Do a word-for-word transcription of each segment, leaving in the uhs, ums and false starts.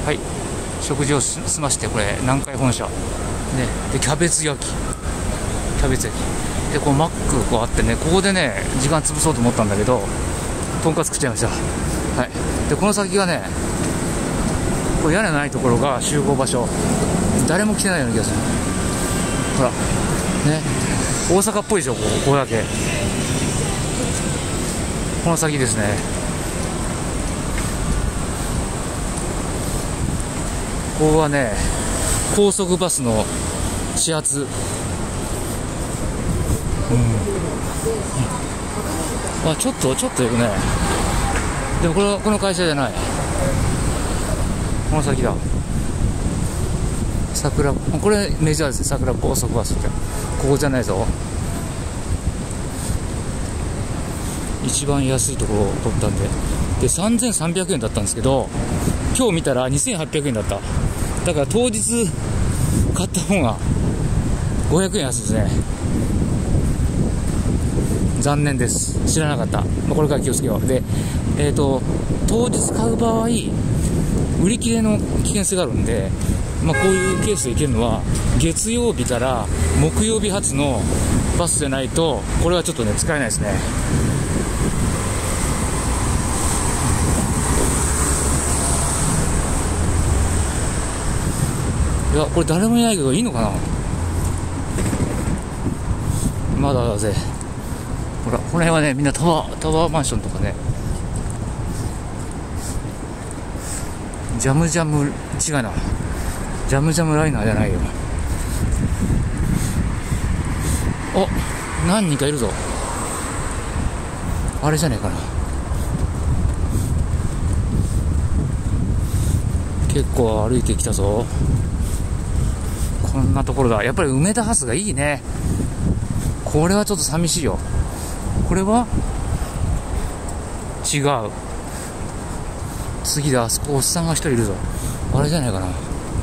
はい、食事を済まして、これ南海本社、ね、でキャベツ焼き、キャベツ焼きで、こうマックこうあってね、ここでね時間潰そうと思ったんだけど、とんかつ食っちゃいました。はい、でこの先がね、これ屋根のないところが集合場所、誰も来てないような気がする。ほらね、大阪っぽいでしょ、ここ、ここだけ。この先ですね。ここはね、高速バスの始発。うん。あ、ちょっと、ちょっと行くね。でもこれ、この会社じゃない。この先だ。桜、これメジャーです。桜高速バスって。ここじゃないぞ。一番安いところを取ったんで。で、さんぜんさんびゃくえんだったんですけど、今日見たらにせんはっぴゃくえんだった。だから当日買った方がごひゃくえん安いですね。残念です。知らなかった。まあ、これから気をつけよう。で、えっと、当日買う場合、売り切れの危険性があるんで、まあ、こういうケースで行けるのは、月曜日から木曜日発のバスでないと、これはちょっとね、使えないですね。いや、これ誰もいないけどいいのかな。まだだぜ。ほら、この辺はね、みんなタワー、タワーマンションとかね。ジャムジャム、違うな。ジャムジャムライナーじゃないよ。お、何人かいるぞ。あれじゃねえかな。結構歩いてきたぞ。こんなところだ。やっぱり梅田ハスがいいね。これはちょっと寂しいよ。これは違う。次だ。あそこおっさんが一人いるぞ。あれじゃないかな。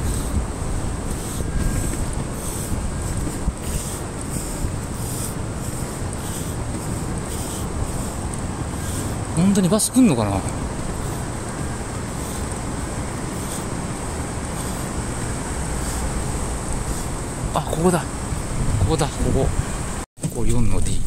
本当にバス来んのかな。あ、ここだ。ここだ、ここ。ここよんの D。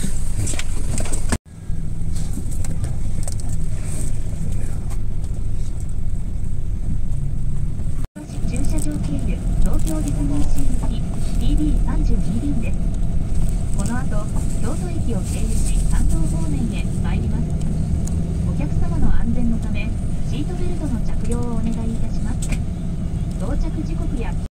駐車場経由東京ディズニーシー行き ディーディーさんじゅうに 便です。この後、京都駅を経由し関東方面へ参ります。お客様の安全のため、シートベルトの着用をお願いいたします。到着時刻や